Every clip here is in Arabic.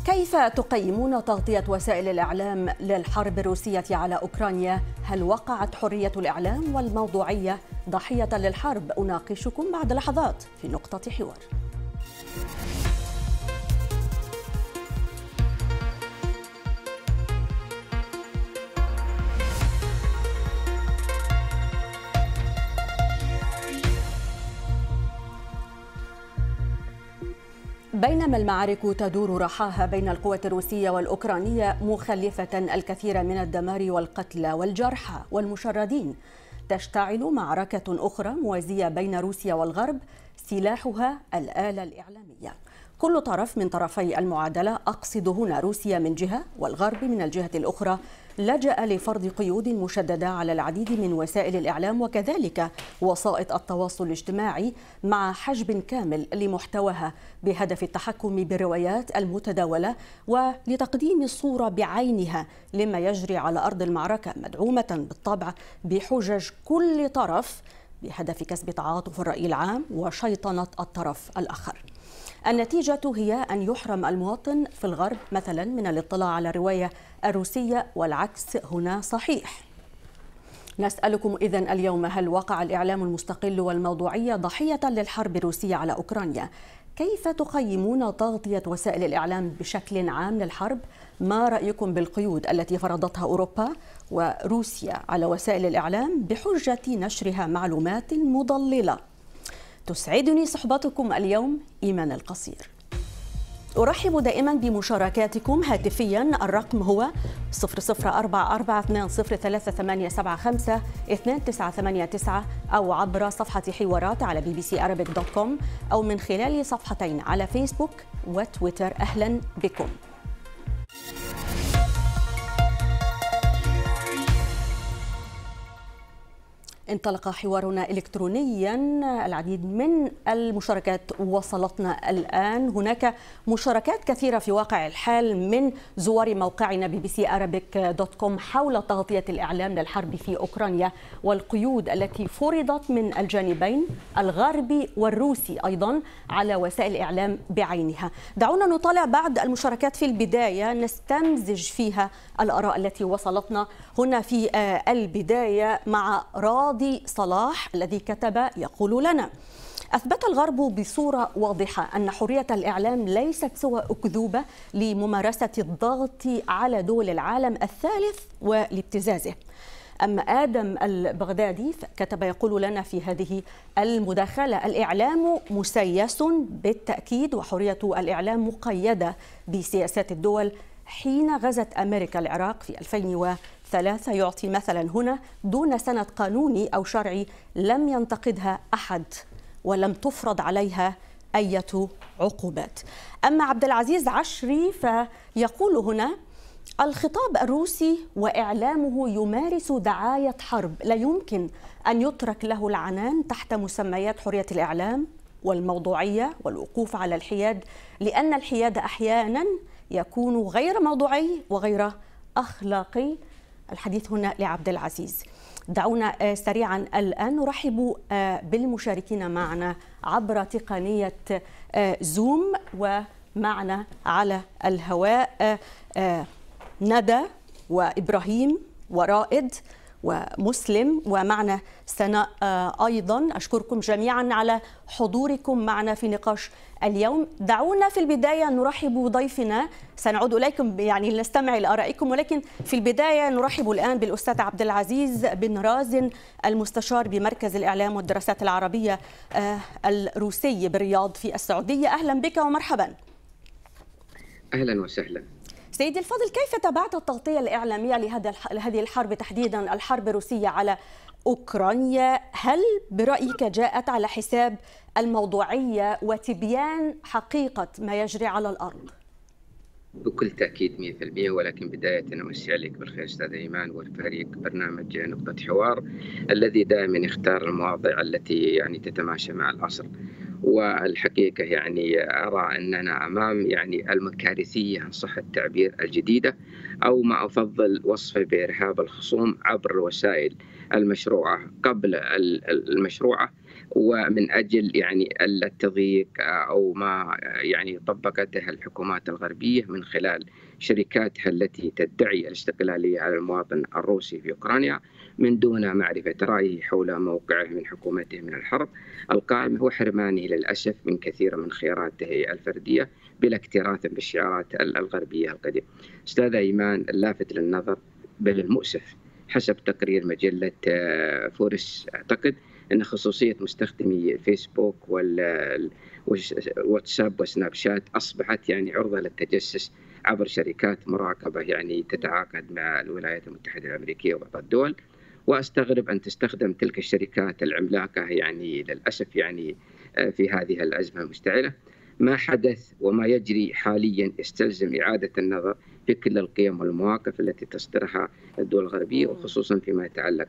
كيف تقيمون تغطية وسائل الإعلام للحرب الروسية على أوكرانيا؟ هل وقعت حرية الإعلام والموضوعية ضحية للحرب؟ أناقشكم بعد لحظات في نقطة حوار. بينما المعارك تدور رحاها بين القوات الروسية والأوكرانية مخلفة الكثير من الدمار والقتلى والجرحى والمشردين، تشتعل معركة أخرى موازية بين روسيا والغرب، سلاحها الآلة الإعلامية. كل طرف من طرفي المعادلة، أقصد هنا روسيا من جهة والغرب من الجهة الأخرى، لجأ لفرض قيود مشددة على العديد من وسائل الإعلام وكذلك وسائط التواصل الاجتماعي، مع حجب كامل لمحتواها بهدف التحكم بالروايات المتداولة ولتقديم الصورة بعينها لما يجري على أرض المعركة، مدعومة بالطبع بحجج كل طرف بهدف كسب تعاطف الرأي العام وشيطنة الطرف الآخر. النتيجة هي أن يحرم المواطن في الغرب مثلا من الاطلاع على الرواية الروسية، والعكس هنا صحيح. نسألكم إذن اليوم: هل وقع الإعلام المستقل والموضوعية ضحية للحرب الروسية على أوكرانيا؟ كيف تقيمون تغطية وسائل الإعلام بشكل عام للحرب؟ ما رأيكم بالقيود التي فرضتها أوروبا وروسيا على وسائل الإعلام بحجة نشرها معلومات مضللة؟ تسعدني صحبتكم اليوم، إيمان القصير. أرحب دائما بمشاركاتكم هاتفيا، الرقم هو 0044203875 أو عبر صفحة حوارات على bbcarabic.com أو من خلال صفحتين على فيسبوك وتويتر. أهلا بكم. انطلق حوارنا إلكترونيا، العديد من المشاركات وصلتنا الآن. هناك مشاركات كثيرة في واقع الحال من زوار موقعنا bbcarabic.com حول تغطية الإعلام للحرب في أوكرانيا والقيود التي فرضت من الجانبين الغربي والروسي أيضا على وسائل الإعلام بعينها. دعونا نطالع بعض المشاركات في البداية، نستمزج فيها الآراء التي وصلتنا هنا في البداية مع راضي صلاح الذي كتب يقول لنا: أثبت الغرب بصورة واضحة أن حرية الإعلام ليست سوى أكذوبة لممارسة الضغط على دول العالم الثالث والابتزازه. أما آدم البغدادي كتب يقول لنا في هذه المداخلة: الإعلام مسيس بالتأكيد، وحرية الإعلام مقيدة بسياسات الدول. حين غزت أمريكا العراق في 2003 يعطي مثلا هنا دون سند قانوني أو شرعي لم ينتقدها أحد ولم تفرض عليها أي عقوبات. أما عبد العزيز عشري فيقول هنا: الخطاب الروسي وإعلامه يمارس دعاية حرب، لا يمكن أن يترك له العنان تحت مسميات حرية الإعلام والموضوعية والوقوف على الحياد، لأن الحياد أحيانا يكون غير موضوعي وغير أخلاقي. الحديث هنا لعبد العزيز. دعونا سريعا الآن نرحب بالمشاركين معنا عبر تقنية زوم، ومعنا على الهواء ندى وإبراهيم ورائد ومسلم، ومعنا سناء أيضا. أشكركم جميعا على حضوركم معنا في نقاش اليوم. دعونا في البداية نرحب بضيفنا، سنعود إليكم يعني لنستمع إلى آرائكم، ولكن في البداية نرحب الآن بالأستاذ عبد العزيز بن رازن، المستشار بمركز الإعلام والدراسات العربية الروسي بالرياض في السعودية. أهلا بك ومرحبا. أهلا وسهلا. سيدي الفاضل، كيف تابعت التغطية الإعلامية لهذه الحرب تحديدا، الحرب الروسية على أوكرانيا؟ هل برأيك جاءت على حساب الموضوعية وتبيان حقيقة ما يجري على الأرض؟ بكل تأكيد 100%. ولكن بداية أمسي عليك بالخير أستاذ إيمان والفريق برنامج نقطة حوار الذي دائما يختار المواضيع التي يعني تتماشى مع العصر. والحقيقة يعني أرى أننا أمام يعني المكارثية إن صح التعبير الجديدة، أو ما أفضل وصفه بإرهاب الخصوم عبر الوسائل المشروعة قبل المشروعة، ومن أجل يعني التضييق أو ما يعني طبقته الحكومات الغربية من خلال شركاتها التي تدعي الاستقلالية على المواطن الروسي في أوكرانيا من دون معرفة رأيه حول موقعه من حكومته من الحرب القائمة وحرمانه للأسف من كثير من خياراته الفردية بلا اكتراث بالشعارات الغربية القديمة. أستاذ إيمان، اللافت للنظر بل المؤسف حسب تقرير مجلة فورس أعتقد أن خصوصية مستخدمي فيسبوك والواتساب وسناب شات أصبحت يعني عرضة للتجسس عبر شركات مراقبة يعني تتعاقد مع الولايات المتحدة الأمريكية وبعض الدول، وأستغرب أن تستخدم تلك الشركات العملاقة يعني للأسف يعني في هذه الأزمة المشتعلة. ما حدث وما يجري حاليا يستلزم إعادة النظر في كل القيم والمواقف التي تصدرها الدول الغربية، وخصوصا فيما يتعلق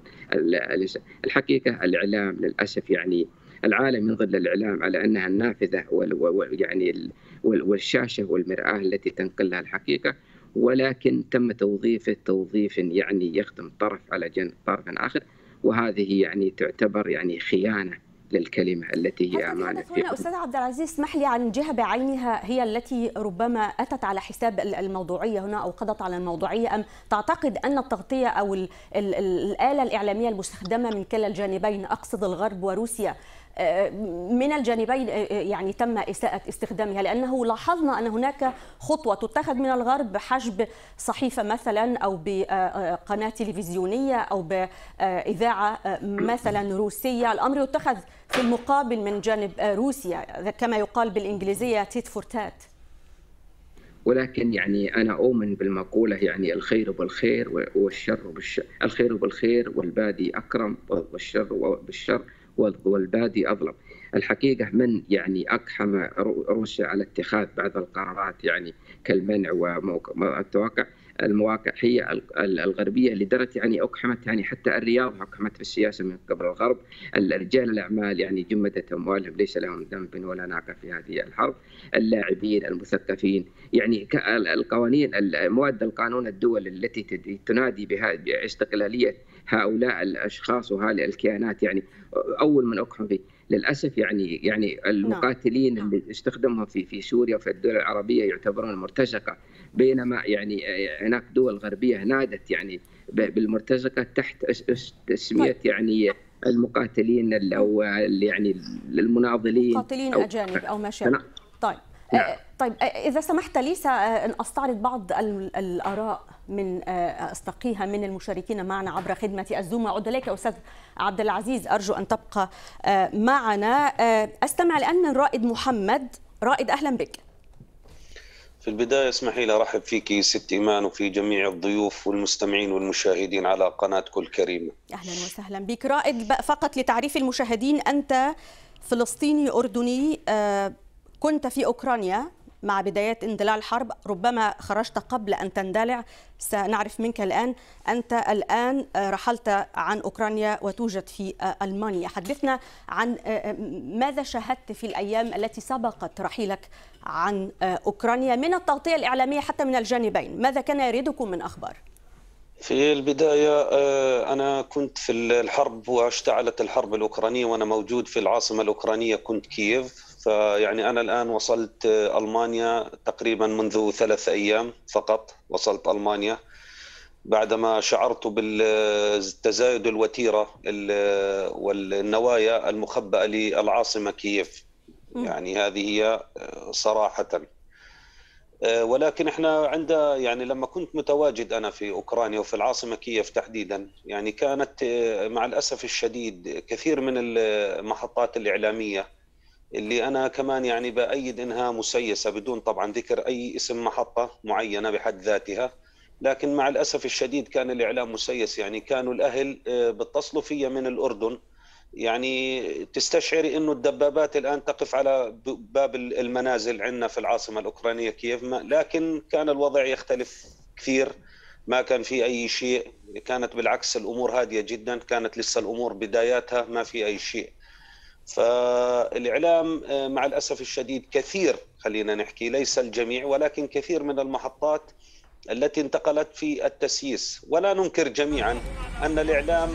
الحقيقة الإعلام للأسف يعني العالم ينظر للإعلام على أنها النافذة يعني والشاشة والمرآة التي تنقل لها الحقيقة، ولكن تم توظيفه توظيف يعني يخدم طرف على جنب طرف آخر، وهذه يعني تعتبر يعني خيانة للكلمة التي هي أمانة. هنا أستاذ عبد العزيز، اسمح لي عن جهة بعينها هي التي ربما أتت على حساب الموضوعية هنا أو قضت على الموضوعية، أم تعتقد أن التغطية أو الآلة الإعلامية المستخدمة من كلا الجانبين، أقصد الغرب وروسيا، من الجانبين يعني تم إساءة استخدامها؟ لأنه لاحظنا أن هناك خطوة تتخذ من الغرب بحجب صحيفة مثلا أو بقناة تلفزيونية أو بإذاعة مثلا روسية، الأمر يتخذ في المقابل من جانب روسيا كما يقال بالإنجليزية تيت فور تات. ولكن يعني أنا أؤمن بالمقولة يعني الخير بالخير والشر بالشر، الخير بالخير والبادي أكرم والشر بالشر والبادي أظلم. الحقيقة من يعني أقحم روسيا على اتخاذ بعض القرارات يعني كالمنع والتوقع المواقع هي الغربية لدرجة يعني أقحمت يعني حتى الرياضة أقحمت في السياسة من قبل الغرب. الرجال الأعمال يعني جمدت أموالهم، ليس لهم ذنب ولا ناقة في هذه الحرب. اللاعبين المثقفين يعني القوانين مواد القانون الدول التي تنادي باستقلالية هؤلاء الأشخاص وهذه الكيانات يعني أول من أقحم فيه للأسف يعني المقاتلين اللي استخدمهم في سوريا وفي الدول العربية يعتبرون مرتزقة، بينما يعني هناك دول غربية نادت يعني بالمرتزقة تحت تسمية يعني المقاتلين أو يعني المناضلين مقاتلين أجانب أو ما شابه. طيب إذا سمحت لي سأستعرض بعض الآراء من أستقيها من المشاركين معنا عبر خدمة الزوم. أعود إليك أستاذ عبد العزيز، أرجو أن تبقى معنا. أستمع الآن من رائد محمد. رائد، أهلا بك. في البداية اسمحي لي أرحب فيك ست إيمان وفي جميع الضيوف والمستمعين والمشاهدين على قناتكم الكريمة. أهلا وسهلا بك. رائد، فقط لتعريف المشاهدين، أنت فلسطيني أردني، كنت في أوكرانيا مع بدايات اندلاع الحرب، ربما خرجت قبل أن تندلع، سنعرف منك الآن. أنت الآن رحلت عن أوكرانيا وتوجد في ألمانيا. حدثنا عن ماذا شاهدت في الأيام التي سبقت رحيلك عن أوكرانيا من التغطية الإعلامية حتى من الجانبين، ماذا كان يريدكم من أخبار؟ في البداية أنا كنت في الحرب واشتعلت الحرب الأوكرانية وأنا موجود في العاصمة الأوكرانية، كنت كييف. فيعني أنا الآن وصلت ألمانيا تقريبا منذ 3 أيام فقط. وصلت ألمانيا بعدما شعرت بالتزايد الوتيرة والنوايا المخبأة للعاصمة كييف. يعني هذه هي صراحة. ولكن احنا يعني لما كنت متواجد انا في اوكرانيا وفي العاصمه كييف تحديدا، يعني كانت مع الاسف الشديد كثير من المحطات الاعلاميه اللي انا كمان يعني بايد انها مسيسه بدون طبعا ذكر اي اسم محطه معينه بحد ذاتها، لكن مع الاسف الشديد كان الاعلام مسيس. يعني كانوا الاهل بيتصلوا فيا من الاردن، يعني تستشعري انه الدبابات الان تقف على باب المنازل عندنا في العاصمه الاوكرانيه كييف، لكن كان الوضع يختلف كثير، ما كان في اي شيء، كانت بالعكس الامور هاديه جدا، كانت لسه الامور بداياتها ما في اي شيء. فالاعلام مع الاسف الشديد كثير، خلينا نحكي ليس الجميع ولكن كثير من المحطات التي انتقلت في التسييس. ولا ننكر جميعا ان الاعلام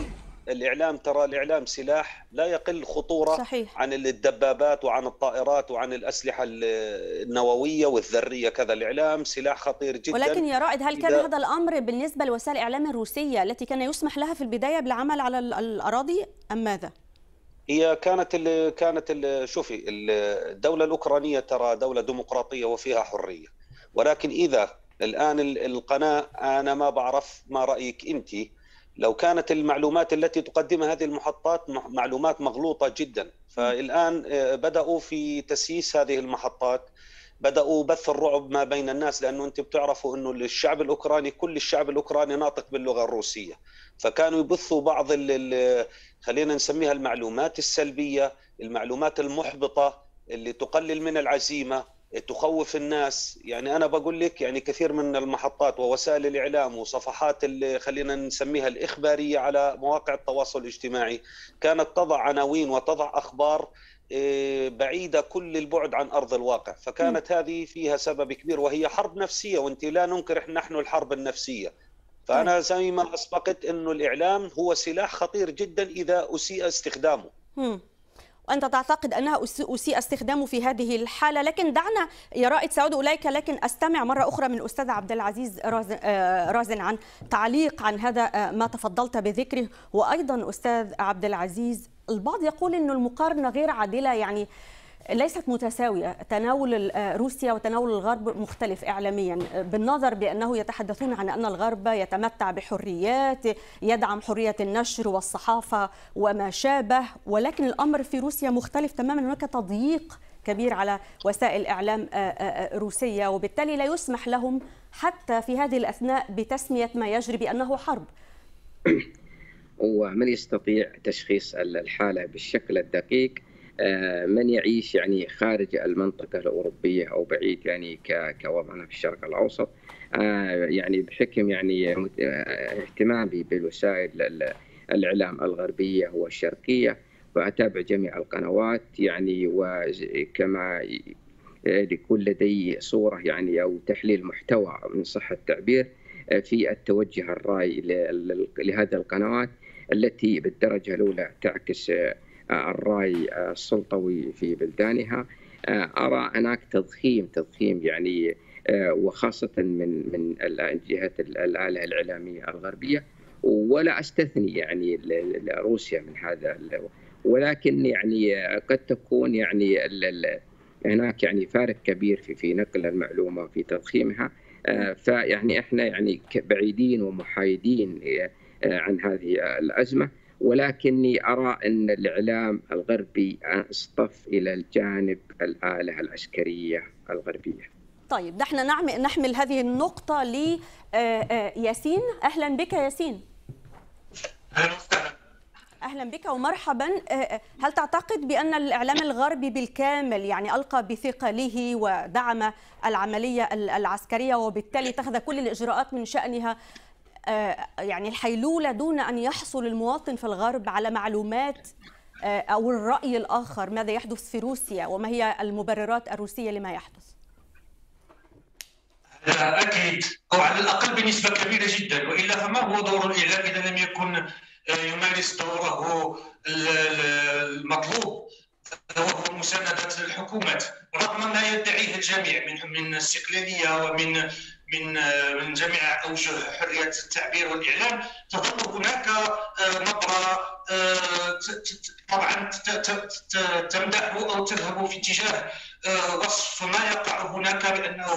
الإعلام، ترى الإعلام سلاح لا يقل خطورة صحيح. عن الدبابات وعن الطائرات وعن الأسلحة النووية والذرية كذا. الإعلام سلاح خطير جدا. ولكن يا رائد، هل كان هذا الأمر بالنسبة لوسائل الإعلام الروسية التي كان يسمح لها في البداية بالعمل على الأراضي أم ماذا؟ هي شوفي، الدولة الأوكرانية ترى دولة ديمقراطية وفيها حرية، ولكن إذا الآن القناة، أنا ما بعرف ما رأيك أنت، لو كانت المعلومات التي تقدمها هذه المحطات معلومات مغلوطة جدا، فالآن بدأوا في تسييس هذه المحطات، بدأوا بث الرعب ما بين الناس، لأنه أنت بتعرفوا أنه الشعب الأوكراني، كل الشعب الأوكراني ناطق باللغة الروسية، فكانوا يبثوا بعض خلينا نسميها المعلومات السلبية، المعلومات المحبطة اللي تقلل من العزيمة، تخوف الناس. يعني أنا بقول لك، يعني كثير من المحطات ووسائل الإعلام وصفحات اللي خلينا نسميها الإخبارية على مواقع التواصل الاجتماعي كانت تضع عناوين وتضع أخبار بعيدة كل البعد عن أرض الواقع، فكانت هذه فيها سبب كبير، وهي حرب نفسية، وانت لا ننكر نحن الحرب النفسية. فأنا زي ما أسبقت أنه الإعلام هو سلاح خطير جدا إذا أسيء استخدامه. وأنت تعتقد أنها أسيء استخدامه في هذه الحالة، لكن دعنا يا رائد سأعود إليك، لكن أستمع مرة أخرى من الأستاذ عبد العزيز رازن عن تعليق عن هذا ما تفضلت بذكره. وأيضا أستاذ عبد العزيز، البعض يقول أن المقارنة غير عادلة، يعني ليست متساوية، تناول روسيا وتناول الغرب مختلف إعلاميا، بالنظر بأنه يتحدثون عن أن الغرب يتمتع بحريات، يدعم حرية النشر والصحافة وما شابه، ولكن الأمر في روسيا مختلف تماما، هناك تضييق كبير على وسائل إعلام روسية، وبالتالي لا يسمح لهم حتى في هذه الأثناء بتسمية ما يجري بأنه حرب. ومن يستطيع تشخيص الحالة بالشكل الدقيق من يعيش يعني خارج المنطقة الأوروبية أو بعيد يعني كوضعنا في الشرق الأوسط، يعني بحكم يعني اهتمامي بالوسائل الإعلام الغربية والشرقية، فأتابع جميع القنوات يعني، وكما يكون لدي صورة يعني أو تحليل محتوى من صح التعبير في التوجه الرأي لهذه القنوات التي بالدرجة الأولى تعكس الرأي السلطوي في بلدانها. أرى هناك تضخيم يعني، وخاصة من الجهات الآلة الإعلامية الغربية، ولا أستثني يعني روسيا من هذا، ولكن يعني قد تكون يعني هناك يعني فارق كبير في نقل المعلومة وفي تضخيمها. فيعني احنا يعني بعيدين ومحايدين عن هذه الأزمة، ولكني أرى أن الإعلام الغربي اصطف إلى الجانب الآلة العسكرية الغربية. طيب، نحن نحمل هذه النقطة لياسين. أهلا بك ياسين. أهلا بك ومرحبا. هل تعتقد بأن الإعلام الغربي بالكامل يعني ألقى بثقله ودعم العملية العسكرية، وبالتالي اتخذ كل الإجراءات من شأنها يعني الحيلولة دون أن يحصل المواطن في الغرب على معلومات أو الرأي الآخر ماذا يحدث في روسيا وما هي المبررات الروسية لما يحدث؟ أكيد، أو على الأقل بنسبة كبيرة جدا، وإلا فما هو دور الإعلام إذا لم يكن يمارس دوره المطلوب وهو مساندة الحكومات، رغم ما يدعيه الجميع من استقلالية ومن من جميع أوجه حرية التعبير والإعلام. تظل هناك نظرة طبعا تمدح أو تذهب في اتجاه وصف ما يقع هناك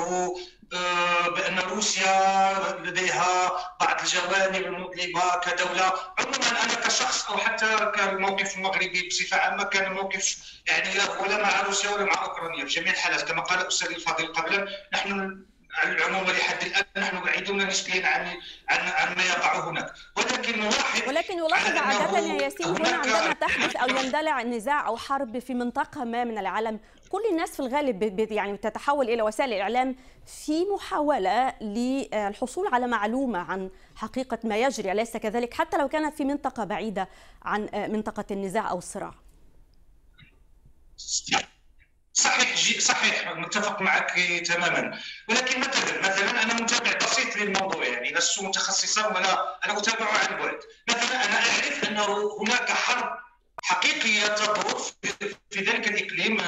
بأن روسيا لديها بعض الجوانب المظلمة كدولة. عموما أنا كشخص أو حتى كالموقف المغربي بصفة عامة كان موقف يعني ولا مع روسيا ولا مع أوكرانيا في جميع الحالات، كما قال الأستاذ الفاضل قبلا، نحن على العموم لحد الآن نحن بعيدون نسبيا عن ما يقع هناك، ولكن يلاحظ عادة يا ياسين هنا عندما تحدث أو يندلع نزاع أو حرب في منطقة ما من العالم، كل الناس في الغالب يعني تتحول إلى وسائل الإعلام في محاولة للحصول على معلومة عن حقيقة ما يجري، أليس كذلك؟ حتى لو كانت في منطقة بعيدة عن منطقة النزاع أو الصراع. صحيح متفق معك تماما. ولكن مثلا انا متابع بسيط للموضوع، يعني لست متخصصا ولا انا اتابعه عن بعد. مثلا انا اعرف انه هناك حرب حقيقيه تدور في ذلك الاقليم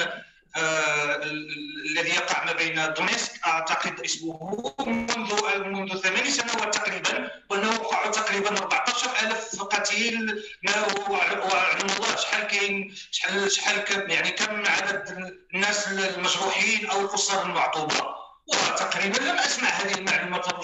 الذي يقع ما بين دونيسك، اعتقد اسمه، منذ 8 سنوات تقريبا، وانه وقعوا تقريبا 14,000 قتيل. واعلم الله شحال كاين، شحال يعني كم عدد الناس المجروحين او الاسر المعطوبه. وتقريبا لم اسمع هذه المعلومه تروج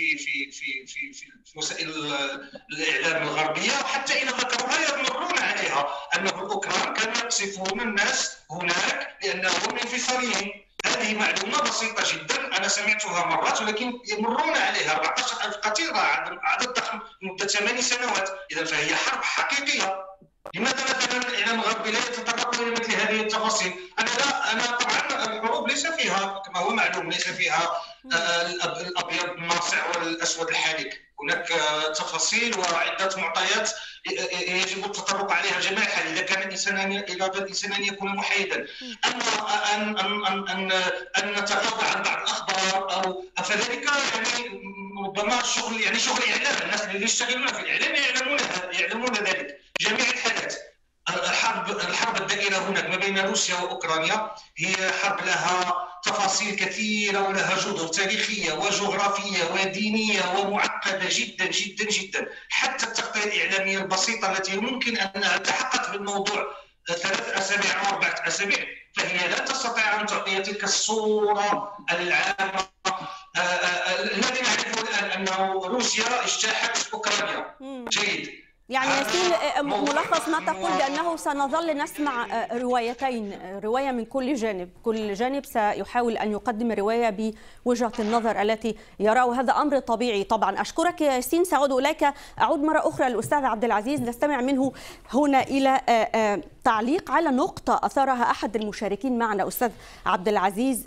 في وسائل الاعلام الغربيه، وحتى اذا ذكروها يمرون عليها، انه الاوكران كانوا يقصفون الناس هناك لانهم انفصاليين. هذه معلومه بسيطه جدا انا سمعتها مرات، ولكن يمرون عليها. 14,000 قتيل عدد ضخم مده 8 سنوات، اذا فهي حرب حقيقيه. لماذا مثلا الاعلام الغربي لا يتطرق الى مثل هذه التفاصيل؟ انا طبعا الحروب ليس فيها كما هو معلوم، ليس فيها الابيض الناصع والاسود الحالك. هناك تفاصيل وعده معطيات يجب التطرق عليها جميع الحال اذا كان الانسان ان يكون محايدا. اما ان نتغاضى عن بعض الاخبار او فذلك يعني ربما شغل اعلام. الناس اللي يشتغلون في الاعلام يعلمون ذلك. جميع الحالات الحرب الدائرة هناك ما بين روسيا وأوكرانيا هي حرب لها تفاصيل كثيرة ولها جذور تاريخية وجغرافية ودينية ومعقدة جدا جدا جدا. حتى التغطية الإعلامية البسيطة التي ممكن أنها التحقت بالموضوع 3 أسابيع أو 4 أسابيع، فهي لا تستطيع أن تعطي تلك الصورة العامة. الذي نعرفه الآن أنه روسيا اجتاحت أوكرانيا. جيد. يعني ياسين، ملخص ما تقول بأنه سنظل نسمع روايتين، رواية من كل جانب، كل جانب سيحاول أن يقدم رواية بوجهة النظر التي يراه. هذا أمر طبيعي طبعا. أشكرك يا ياسين، سأعود إليك. أعود مرة أخرى للأستاذ عبد العزيز نستمع منه هنا إلى تعليق على نقطة أثارها أحد المشاركين معنا. أستاذ عبد العزيز،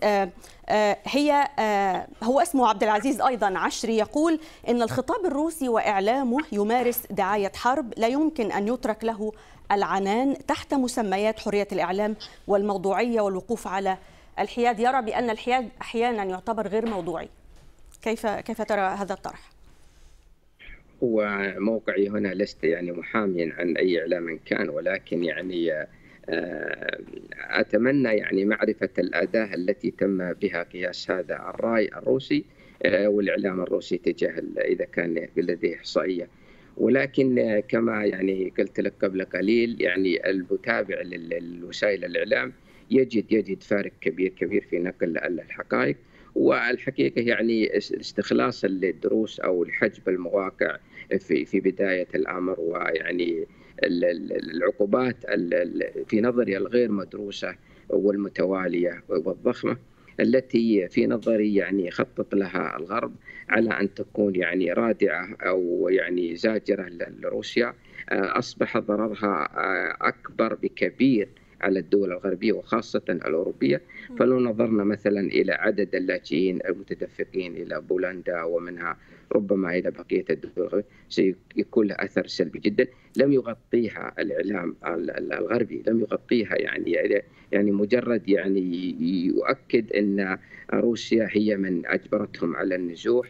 هو اسمه عبد العزيز أيضا عشري، يقول إن الخطاب الروسي وإعلامه يمارس دعاية حرب، لا يمكن أن يترك له العنان تحت مسميات حرية الإعلام والموضوعية والوقوف على الحياد. يرى بأن الحياد أحيانا يعتبر غير موضوعي. كيف ترى هذا الطرح؟ وموقعي هنا لست يعني محاميا عن أي إعلام كان، ولكن يعني أتمنى يعني معرفة الأداة التي تم بها قياس هذا الرأي الروسي والإعلام الروسي تجاه إذا كان لديه إحصائية. ولكن كما يعني قلت لك قبل قليل، يعني المتابع للوسائل الإعلام يجد فارق كبير في نقل الحقائق. والحقيقة يعني استخلاص الدروس أو حجب المواقع في بداية الأمر، ويعني العقوبات في نظري الغير مدروسة والمتوالية والضخمة التي في نظري يعني خطط لها الغرب على أن تكون يعني رادعة أو يعني زاجرة لروسيا، أصبح ضررها أكبر بكبير على الدول الغربية وخاصة الأوروبية. فلو نظرنا مثلا إلى عدد اللاجئين المتدفقين إلى بولندا ومنها ربما إلى بقية الدول سيكون له أثر سلبي جدا لم يغطيها الإعلام الغربي، لم يغطيها. يعني مجرد يعني يؤكد أن روسيا هي من أجبرتهم على النزوح،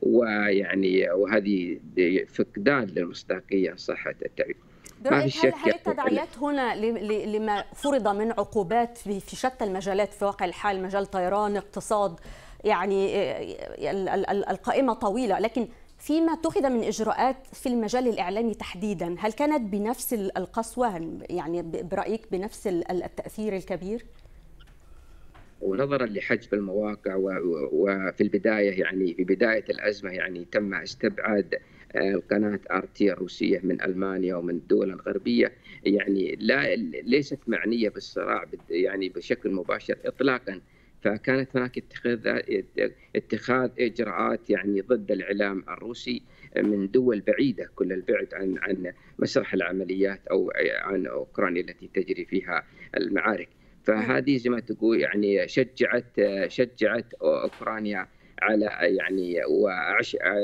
وهذه فقدان للمصداقية صحة التعبير. برأيك هل التداعيات هنا لما فرض من عقوبات في شتى المجالات في واقع الحال، مجال طيران، اقتصاد، يعني القائمة طويلة، لكن فيما اتخذ من إجراءات في المجال الإعلامي تحديدا هل كانت بنفس القسوة، يعني برأيك بنفس التأثير الكبير؟ ونظرا لحجب المواقع وفي البداية يعني في بداية الأزمة يعني تم استبعاد القناة RT الروسية من ألمانيا ومن الدول الغربية، يعني ليست معنية بالصراع يعني بشكل مباشر إطلاقا. فكانت هناك اتخاذ إجراءات يعني ضد الإعلام الروسي من دول بعيدة كل البعد عن مسرح العمليات أو عن أوكرانيا التي تجري فيها المعارك. فهذه زي ما تقول يعني شجعت أوكرانيا على يعني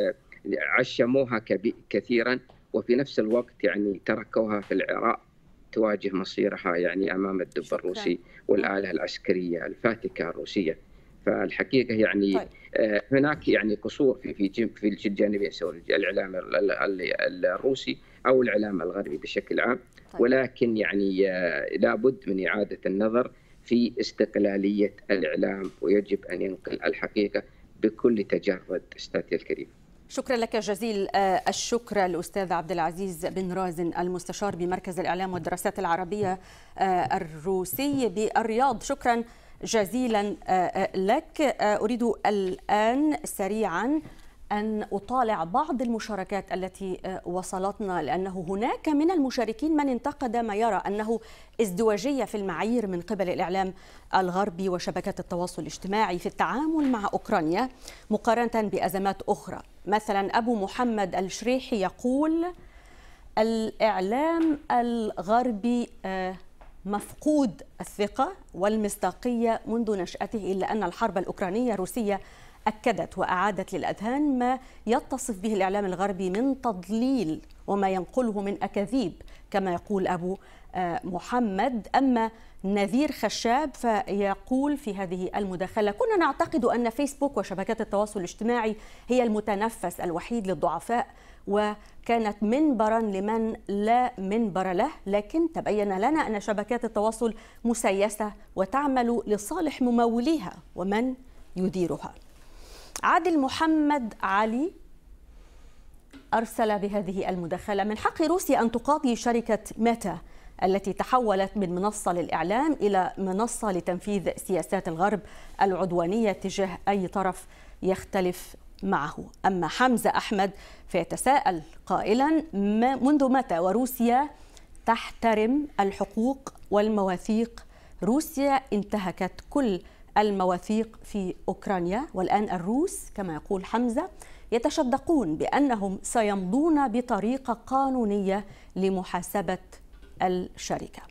عشموها كثيرا، وفي نفس الوقت يعني تركوها في العراء تواجه مصيرها يعني أمام الدب الروسي والآلة العسكرية الفاتكة الروسية. فالحقيقة يعني طيب. هناك يعني قصور في الجانبين، سواء الإعلام الروسي أو الإعلام الغربي بشكل عام. طيب. ولكن يعني لابد من إعادة النظر في استقلالية الإعلام، ويجب أن ينقل الحقيقة بكل تجرد. أستاذي الكريم، شكرا لك جزيل الشكر الأستاذ عبد العزيز بن رازن، المستشار بمركز الإعلام والدراسات العربية الروسي بالرياض. شكرا جزيلا لك. أريد الآن سريعا أن أطالع بعض المشاركات التي وصلتنا، لأنه هناك من المشاركين من انتقد ما يرى أنه ازدواجية في المعايير من قبل الإعلام الغربي وشبكات التواصل الاجتماعي في التعامل مع أوكرانيا مقارنة بأزمات أخرى. مثلا أبو محمد الشريحي يقول: الإعلام الغربي مفقود الثقة والمصداقية منذ نشأته، إلا أن الحرب الأوكرانية الروسية أكدت وأعادت للأذهان ما يتصف به الإعلام الغربي من تضليل وما ينقله من أكاذيب، كما يقول أبو محمد. أما نذير خشاب فيقول في هذه المداخلة: كنا نعتقد أن فيسبوك وشبكات التواصل الاجتماعي هي المتنفس الوحيد للضعفاء وكانت منبرا لمن لا منبر له، لكن تبين لنا أن شبكات التواصل مسيسة وتعمل لصالح مموليها ومن يديرها. عادل محمد علي أرسل بهذه المداخلة: من حق روسيا أن تقاضي شركة ميتا التي تحولت من منصة للإعلام إلى منصة لتنفيذ سياسات الغرب العدوانية تجاه أي طرف يختلف معه. أما حمزة أحمد فيتساءل قائلا: منذ متى وروسيا تحترم الحقوق والمواثيق؟ روسيا انتهكت كل المواثيق في أوكرانيا، والآن الروس كما يقول حمزة يتشدقون بأنهم سيمضون بطريقة قانونية لمحاسبة الشركة.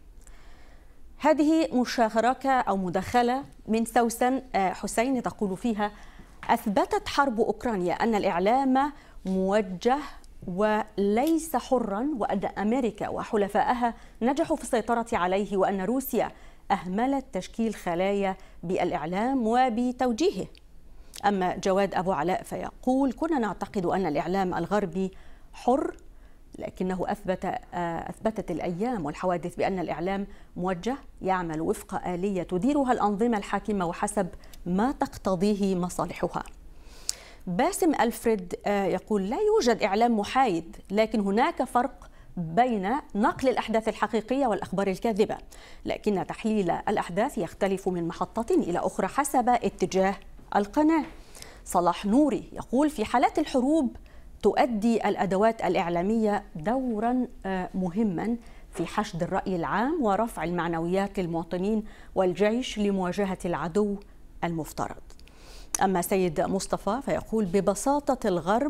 هذه مشاركة أو مداخلة من سوسن حسين تقول فيها: أثبتت حرب أوكرانيا أن الإعلام موجه وليس حرا، وأن أمريكا وحلفائها نجحوا في السيطرة عليه، وأن روسيا أهملت تشكيل خلايا بالإعلام وبتوجيهه. أما جواد أبو علاء فيقول: كنا نعتقد أن الإعلام الغربي حر، لكنه أثبتت الأيام والحوادث بأن الإعلام موجه، يعمل وفق آلية تديرها الأنظمة الحاكمة وحسب ما تقتضيه مصالحها. باسم ألفريد يقول: لا يوجد إعلام محايد، لكن هناك فرق بين نقل الأحداث الحقيقية والأخبار الكاذبة، لكن تحليل الأحداث يختلف من محطة إلى أخرى حسب اتجاه القناة. صلاح نوري يقول: في حالات الحروب تؤدي الأدوات الإعلامية دورا مهما في حشد الرأي العام ورفع المعنويات للمواطنين والجيش لمواجهة العدو المفترض. أما سيد مصطفى فيقول: ببساطة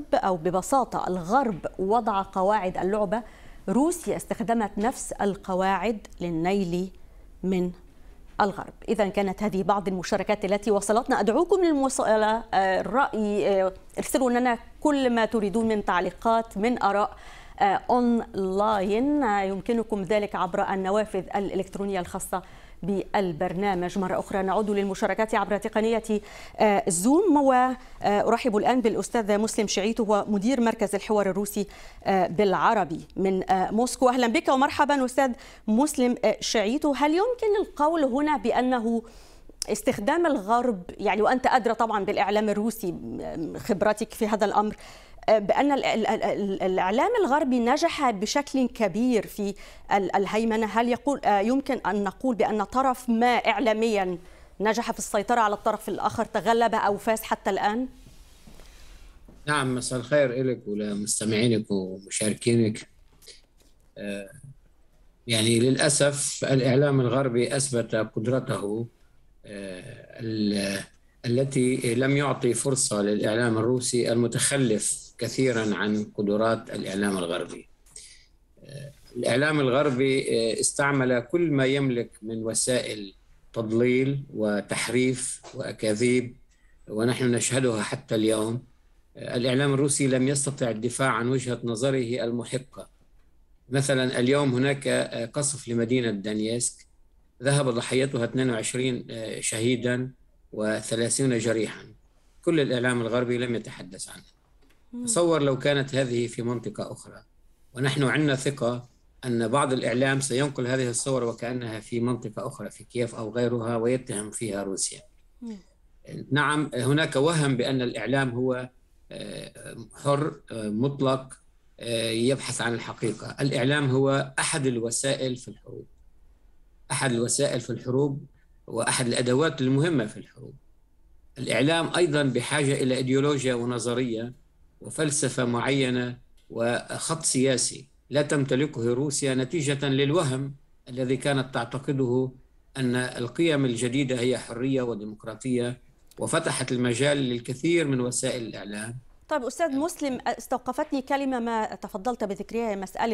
الغرب وضع قواعد اللعبة، روسيا استخدمت نفس القواعد للنيل من الغرب. إذا كانت هذه بعض المشاركات التي وصلتنا. أدعوكم للمواصلة الرأي، ارسلوا لنا كل ما تريدون من تعليقات من آراء أونلاين، يمكنكم ذلك عبر النوافذ الإلكترونية الخاصة بالبرنامج. مرة أخرى نعود للمشاركات عبر تقنية زوم، وأرحب الآن بالأستاذ مسلم شعيتو، هو مدير مركز الحوار الروسي بالعربي من موسكو. أهلا بك ومرحبا أستاذ مسلم شعيتو. هل يمكن القول هنا بأنه استخدام الغرب، يعني وأنت أدرى طبعا بالإعلام الروسي خبرتك في هذا الأمر، بأن الإعلام الغربي نجح بشكل كبير في الهيمنة؟ هل يمكن أن نقول بأن طرف ما إعلاميا نجح في السيطرة على الطرف الآخر، تغلب أو فاز حتى الآن؟ نعم، مساء الخير لك ولمستمعينك ومشاركينك. يعني للأسف الإعلام الغربي أثبت قدرته التي لم يعطي فرصة للإعلام الروسي المتخلف كثيرا عن قدرات الإعلام الغربي. الإعلام الغربي استعمل كل ما يملك من وسائل تضليل وتحريف وأكاذيب، ونحن نشهدها حتى اليوم. الإعلام الروسي لم يستطع الدفاع عن وجهة نظره المحقة، مثلا اليوم هناك قصف لمدينة دانيسك ذهب ضحيتها 22 شهيدا و30 جريحا. كل الإعلام الغربي لم يتحدث عنها. تصور لو كانت هذه في منطقة أخرى، ونحن عندنا ثقة أن بعض الإعلام سينقل هذه الصور وكأنها في منطقة أخرى في كييف أو غيرها ويتهم فيها روسيا. نعم، هناك وهم بأن الإعلام هو حر مطلق يبحث عن الحقيقة. الإعلام هو أحد الوسائل في الحروب، أحد الوسائل في الحروب وأحد الأدوات المهمة في الحروب. الإعلام أيضا بحاجة إلى إيديولوجيا ونظرية وفلسفة معينة وخط سياسي لا تمتلكه روسيا نتيجة للوهم الذي كانت تعتقده أن القيم الجديدة هي حرية وديمقراطية، وفتحت المجال للكثير من وسائل الإعلام. طيب أستاذ مسلم، استوقفتني كلمة ما تفضلت بذكرها، مسألة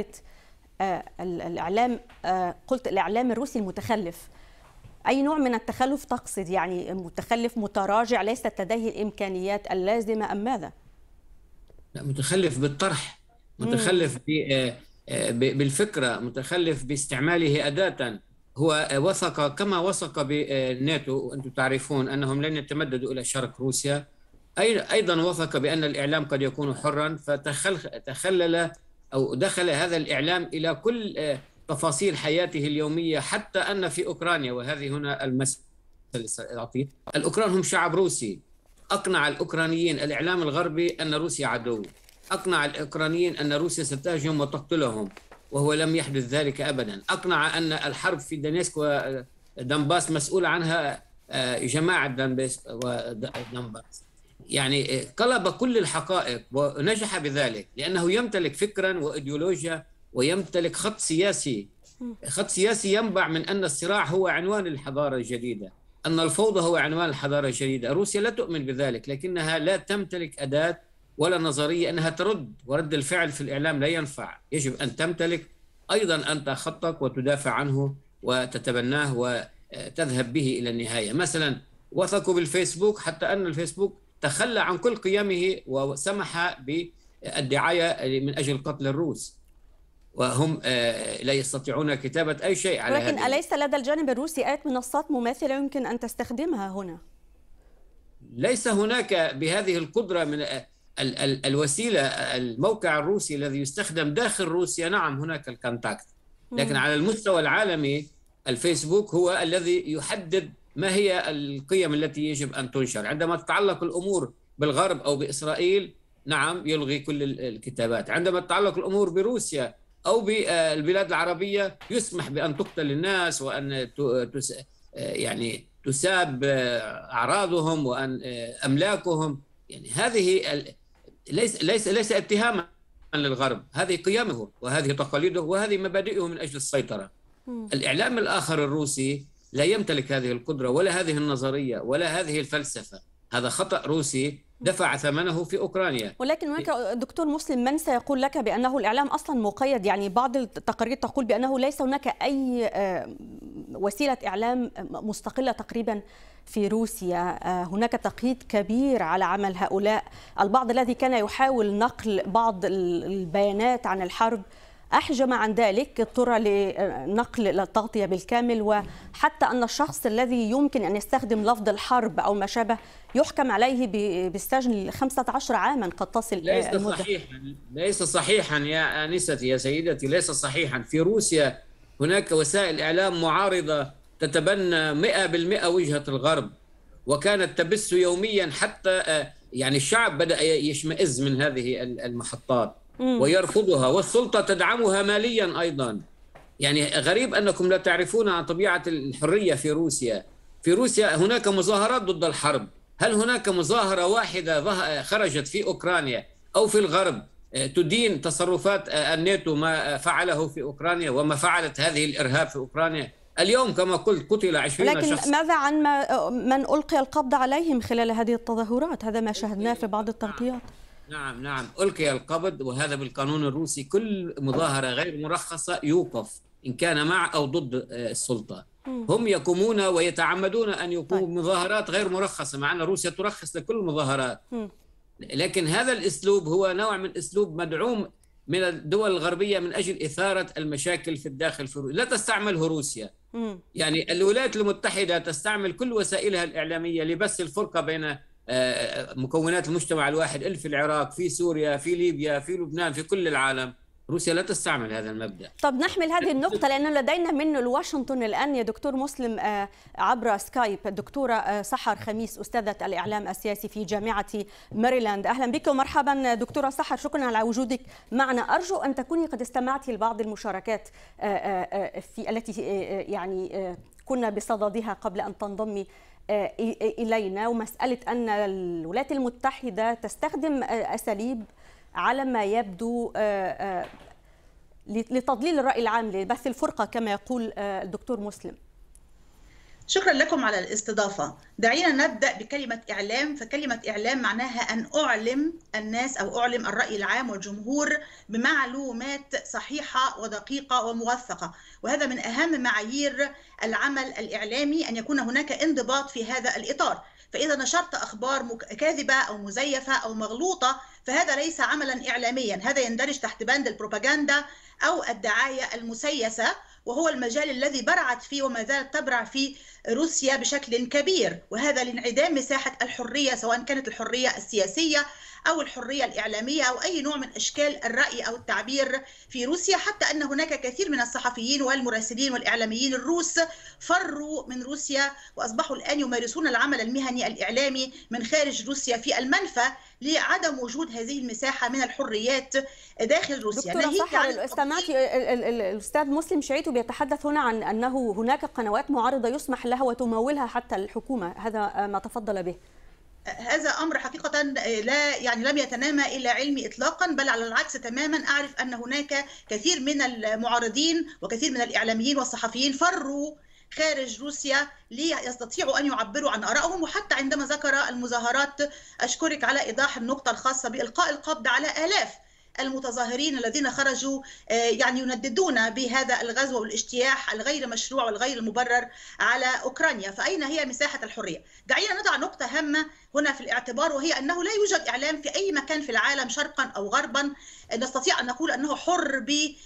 الإعلام، قلت الإعلام الروسي المتخلف. أي نوع من التخلف تقصد؟ يعني متخلف متراجع ليست لديه الإمكانيات اللازمة أم ماذا؟ لا، متخلف بالطرح، متخلف بالفكرة، متخلف باستعماله أداة. هو وثق كما وثق بالناتو، وأنتم تعرفون أنهم لن يتمددوا إلى شرق روسيا، أيضا وثق بأن الإعلام قد يكون حرا، فتخلل أو دخل هذا الإعلام إلى كل تفاصيل حياته اليومية، حتى أن في أوكرانيا، وهذه هنا المسألة الأوكران هم شعب روسي. أقنع الأوكرانيين الإعلام الغربي أن روسيا عدو، أقنع الأوكرانيين أن روسيا ستهجم وتقتلهم، وهو لم يحدث ذلك أبدا. أقنع أن الحرب في دانيسك ودنباس مسؤول عنها جماعة دنباس ودنباس. يعني قلب كل الحقائق ونجح بذلك لأنه يمتلك فكرا وإيديولوجيا ويمتلك خط سياسي. خط سياسي ينبع من أن الصراع هو عنوان الحضارة الجديدة، أن الفوضى هو عنوان الحضارة الجديدة. روسيا لا تؤمن بذلك، لكنها لا تمتلك أداة ولا نظرية أنها ترد، ورد الفعل في الإعلام لا ينفع. يجب أن تمتلك أيضا أنت خطك وتدافع عنه وتتبناه وتذهب به إلى النهاية. مثلا وثقوا بالفيسبوك حتى أن الفيسبوك تخلى عن كل قيمه وسمح بالدعاية من أجل قتل الروس، وهم لا يستطيعون كتابة أي شيء على هذا. لكن أليس لدى الجانب الروسي آية منصات مماثلة يمكن أن تستخدمها هنا؟ ليس هناك بهذه القدرة من الوسيلة. الموقع الروسي الذي يستخدم داخل روسيا، نعم هناك الكونتاكت، لكن على المستوى العالمي الفيسبوك هو الذي يحدد ما هي القيم التي يجب أن تنشر. عندما تتعلق الأمور بالغرب أو بإسرائيل، نعم يلغي كل الكتابات. عندما تتعلق الأمور بروسيا أو بالبلاد العربية يسمح بأن تقتل الناس وأن يعني تساب أعراضهم وأن أملاكهم. يعني هذه ليس اتهاما للغرب، هذه قيمه وهذه تقاليده وهذه مبادئه من أجل السيطرة. الإعلام الآخر الروسي لا يمتلك هذه القدرة ولا هذه النظرية ولا هذه الفلسفة. هذا خطأ روسي دفع ثمنه في أوكرانيا. ولكن هناك دكتور مسلم من سيقول لك بأنه الإعلام أصلا مقيد؟ يعني بعض التقارير تقول بأنه ليس هناك أي وسيلة إعلام مستقلة تقريبا في روسيا. هناك تقييد كبير على عمل هؤلاء. البعض الذي كان يحاول نقل بعض البيانات عن الحرب أحجم عن ذلك، اضطر لنقل التغطية بالكامل، وحتى أن الشخص الذي يمكن أن يستخدم لفظ الحرب أو ما شابه يحكم عليه بالسجن 15 عاما قد تصل المدة. ليس صحيحا يا آنستي يا سيدتي، ليس صحيحا. في روسيا هناك وسائل إعلام معارضة تتبنى 100% وجهة الغرب، وكانت تبث يوميا، حتى يعني الشعب بدأ يشمئز من هذه المحطات ويرفضها، والسلطة تدعمها ماليا أيضا. يعني غريب أنكم لا تعرفون عن طبيعة الحرية في روسيا. في روسيا هناك مظاهرات ضد الحرب. هل هناك مظاهرة واحدة خرجت في أوكرانيا أو في الغرب تدين تصرفات الناتو ما فعله في أوكرانيا وما فعلت هذه الإرهاب في أوكرانيا؟ اليوم كما قلت قتل 20 لكن شخص. ماذا عن من ألقي القبض عليهم خلال هذه التظاهرات؟ هذا ما شاهدناه في بعض التغطيات. نعم ألقي القبض، وهذا بالقانون الروسي. كل مظاهرة غير مرخصة يوقف إن كان مع أو ضد السلطة. هم يقومون ويتعمدون أن يقوموا بمظاهرات غير مرخصة، مع أن روسيا ترخص لكل المظاهرات. لكن هذا الأسلوب هو نوع من أسلوب مدعوم من الدول الغربية من أجل إثارة المشاكل في الداخل في روسيا. لا تستعمله روسيا، يعني الولايات المتحدة تستعمل كل وسائلها الإعلامية لبث الفرقة بين مكونات المجتمع الواحد، في العراق، في سوريا، في ليبيا، في لبنان، في كل العالم. روسيا لا تستعمل هذا المبدأ. طب نحمل هذه النقطة لأنه لدينا من واشنطن الآن يا دكتور مسلم عبر سكايب الدكتورة سحر خميس أستاذة الإعلام السياسي في جامعة ماريلاند. أهلا بك ومرحبا دكتورة سحر، شكرا على وجودك معنا. أرجو أن تكوني قد استمعتي لبعض المشاركات التي يعني كنا بصددها قبل أن تنضمي إلينا، ومسألة أن الولايات المتحدة تستخدم أساليب على ما يبدو لتضليل الرأي العام، لبث الفرقة كما يقول الدكتور مسلم. شكرا لكم على الاستضافة. دعينا نبدأ بكلمة إعلام. فكلمة إعلام معناها أن أعلم الناس أو أعلم الرأي العام والجمهور بمعلومات صحيحة ودقيقة وموثقة، وهذا من أهم معايير العمل الإعلامي، أن يكون هناك انضباط في هذا الإطار. فإذا نشرت أخبار كاذبة أو مزيفة أو مغلوطة فهذا ليس عملا إعلاميا، هذا يندرج تحت بند البروباغندا أو الدعاية المسيسة، وهو المجال الذي برعت فيه وما زالت تبرع فيه روسيا بشكل كبير، وهذا لانعدام مساحة الحرية، سواء كانت الحرية السياسية أو الحرية الإعلامية أو أي نوع من أشكال الرأي أو التعبير في روسيا، حتى أن هناك كثير من الصحفيين والمراسلين والإعلاميين الروس فروا من روسيا وأصبحوا الآن يمارسون العمل المهني الإعلامي من خارج روسيا في المنفى لعدم وجود هذه المساحة من الحريات داخل روسيا. دكتورة سحر، استمعتي الأستاذ مسلم شعيتو بيتحدث هنا عن أنه هناك قنوات معارضة يسمح لها وتمولها حتى الحكومة، هذا ما تفضل به. هذا أمر حقيقة لا لم يتنامى إلى علمي إطلاقا، بل على العكس تماما. أعرف أن هناك كثير من المعارضين وكثير من الإعلاميين والصحفيين فروا خارج روسيا ليستطيعوا أن يعبروا عن آرائهم، وحتى عندما ذكر المظاهرات أشكرك على إيضاح النقطة الخاصة بإلقاء القبض على آلاف المتظاهرين الذين خرجوا ينددون بهذا الغزو والاجتياح الغير مشروع والغير المبرر على أوكرانيا. فأين هي مساحة الحرية؟ دعينا نضع نقطة هامة هنا في الاعتبار، وهي أنه لا يوجد إعلام في أي مكان في العالم شرقا أو غربا نستطيع أن نقول أنه حر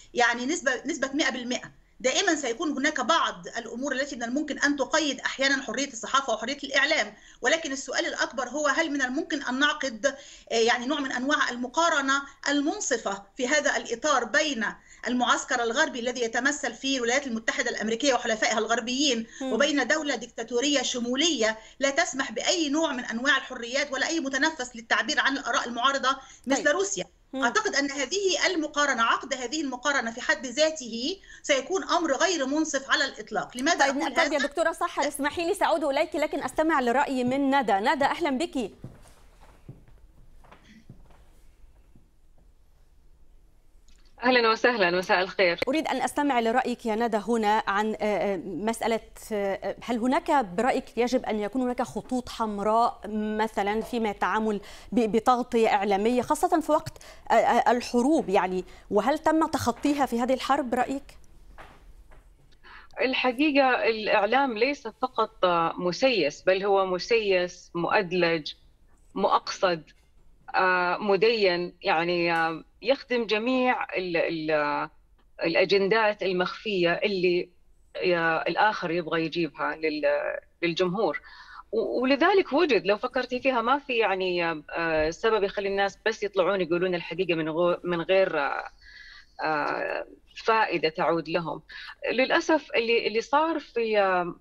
نسبة 100%. دائما سيكون هناك بعض الأمور التي من الممكن أن تقيد أحيانا حرية الصحافة وحرية الإعلام، ولكن السؤال الأكبر هو هل من الممكن أن نعقد نوع من أنواع المقارنة المنصفة في هذا الإطار بين المعسكر الغربي الذي يتمثل فيه الولايات المتحدة الأمريكية وحلفائها الغربيين وبين دولة ديكتاتورية شمولية لا تسمح بأي نوع من أنواع الحريات ولا أي متنفس للتعبير عن الآراء المعارضة مثل روسيا. أعتقد أن هذه المقارنة، عقد هذه المقارنة في حد ذاته سيكون أمر غير منصف على الإطلاق. لماذا أقول هذا؟ طيب يا دكتورة سحر اسمحي لي سأعود إليك، لكن أستمع لرأي من ندى. ندى أهلا بك. أهلا وسهلا، مساء الخير. أريد أن أستمع لرأيك يا ندى هنا عن مسألة هل هناك برأيك يجب أن يكون هناك خطوط حمراء مثلا فيما التعامل بتغطية إعلامية خاصة في وقت الحروب يعني، وهل تم تخطيها في هذه الحرب برأيك؟ الحقيقة الإعلام ليس فقط مسيس، بل هو مسيس مؤدلج مؤقصد مدين، يعني يخدم جميع الأجندات المخفية اللي الآخر يبغى يجيبها للجمهور. ولذلك وجد، لو فكرتي فيها، ما في يعني سبب يخلي الناس بس يطلعون يقولون الحقيقة من غير فائدة تعود لهم. للأسف اللي صار في